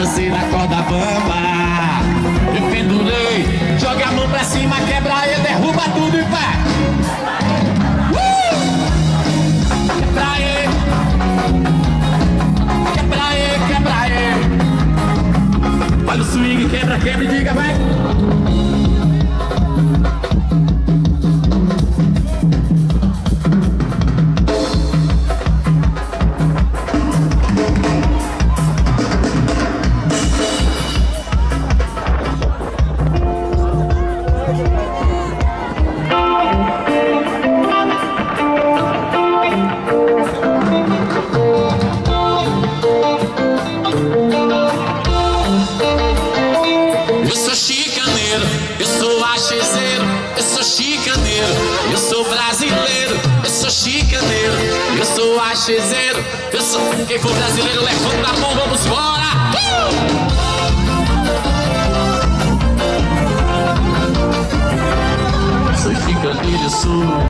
lancei na corda bamba. Me pendurei, joga a mão pra cima, quebra ele, derruba tudo e vai. Quebra ele, quebra ele, quebra ele. Olha o swing, quebra, quebra e diga, vai. Eu sou achezeiro, eu sou chicaneiro, eu sou brasileiro, eu sou chicaneiro, eu sou achezeiro, eu sou... Quem for brasileiro, levanta a mão, vamos fora! Sou chicaneiro, eu sou...